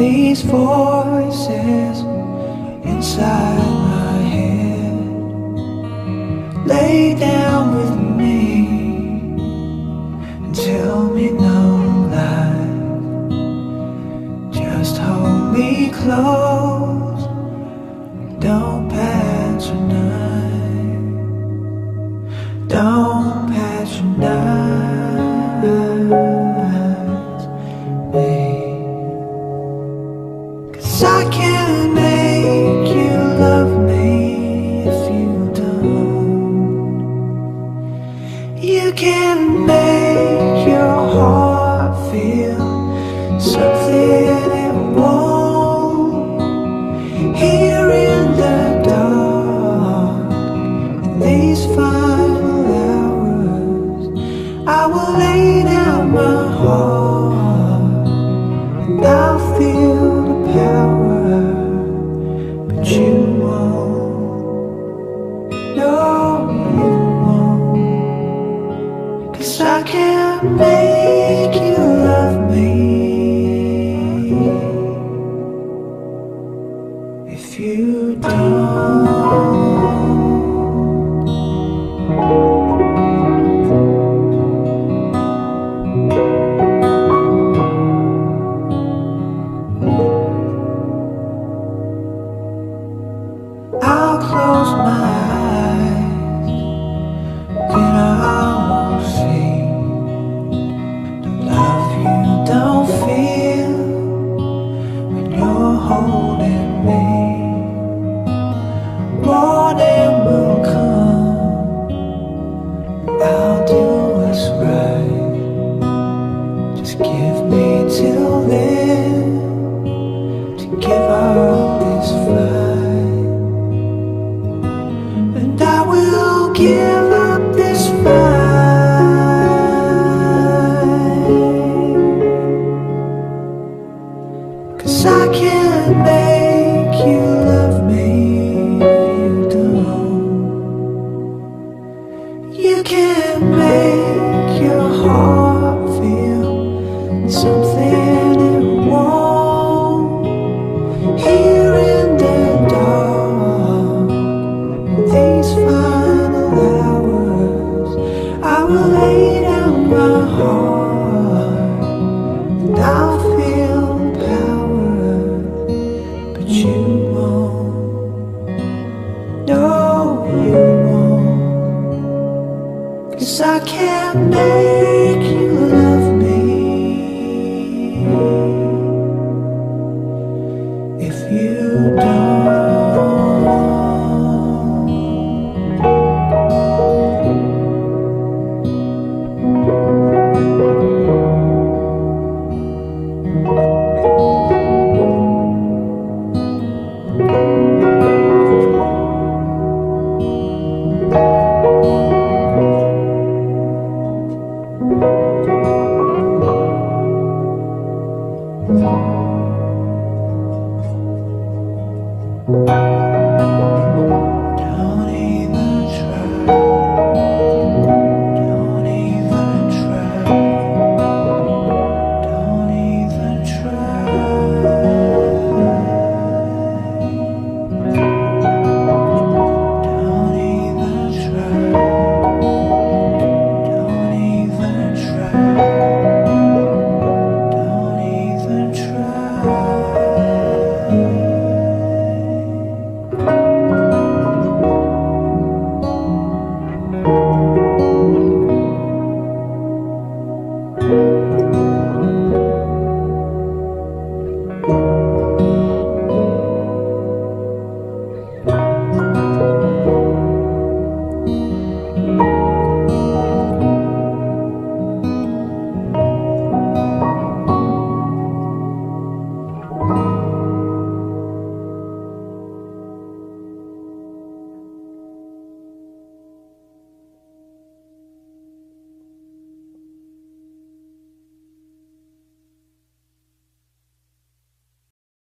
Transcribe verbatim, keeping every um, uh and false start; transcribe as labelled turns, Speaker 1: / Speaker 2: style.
Speaker 1: these voices inside my head. Lay down with me and tell me no lies. Just hold me close, don't patronize, don't patronize me. 'Cause I can't make you love me if you don't. You can make your heart feel something it won't. Here in the dark, in these final hours, I will lay down my heart and I'll feel the power, but you won't. No, you won't. 'Cause I can't make you love me if you don't. I'll close my eyes, then I won't see the love you don't feel when you're holding me. Morning will come, I'll do what's right. Just give me till then to give up this fight, and I will give up this fight. 'Cause I can't make you love me if you don't. You can't make your heart feel something it won't. Here in the dark, these final hours, I will lay down my heart and I'll feel the power, but you won't. No, you won't. 'Cause I can't make you love me if you don't. Thank you.